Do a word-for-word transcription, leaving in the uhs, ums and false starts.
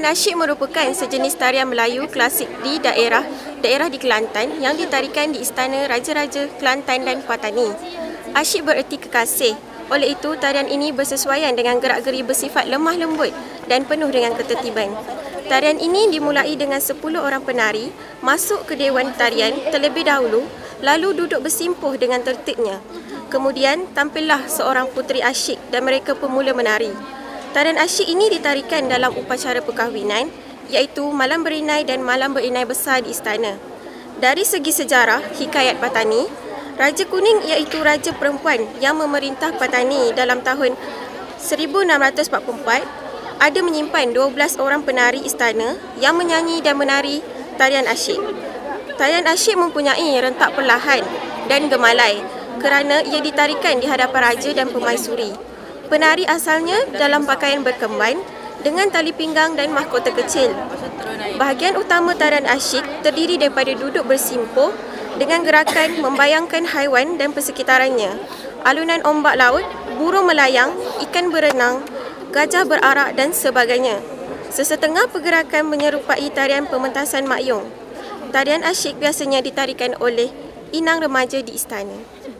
asyik merupakan sejenis tarian Melayu klasik di daerah daerah di Kelantan yang ditarikan di Istana Raja-Raja Kelantan dan Patani. Asyik bererti kekasih. Oleh itu, tarian ini bersesuaian dengan gerak-geri bersifat lemah lembut dan penuh dengan ketertiban. Tarian ini dimulai dengan sepuluh orang penari masuk ke Dewan Tarian terlebih dahulu, lalu duduk bersimpuh dengan tertibnya. Kemudian, tampillah seorang puteri asyik dan mereka pemula menari. Tarian asyik ini ditarikan dalam upacara perkahwinan, iaitu malam berinai dan malam berinai besar di istana. Dari segi sejarah, hikayat Patani, Raja Kuning iaitu raja perempuan yang memerintah Patani dalam tahun seribu enam ratus empat puluh empat, ada menyimpan dua belas orang penari istana yang menyanyi dan menari tarian asyik. Tarian asyik mempunyai rentak perlahan dan gemalai kerana ia ditarikan di hadapan raja dan permaisuri. Penari asalnya dalam pakaian berkemban dengan tali pinggang dan mahkota kecil. Bahagian utama tarian asyik terdiri daripada duduk bersimpuh dengan gerakan membayangkan haiwan dan persekitarannya, alunan ombak laut, burung melayang, ikan berenang, gajah berarak dan sebagainya. Sesetengah pergerakan menyerupai tarian pementasan makyong. Tarian asyik biasanya ditarikan oleh inang remaja di istana.